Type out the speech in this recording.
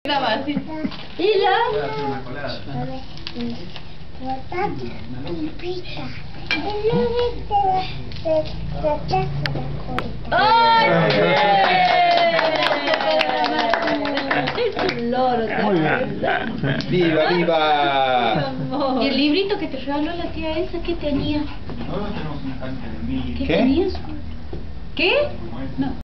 así. ¿Y la? Voy a hacer una colada. ¡Ay! Es un loro, ¿te Muy bien. acuerdas? ¡Viva, viva! Y el librito que te regaló la tía esa, ¿qué tenía? Nosotros tenemos una cancha de 1000. ¿Qué ¿Qué? tenías? ¿Qué? No.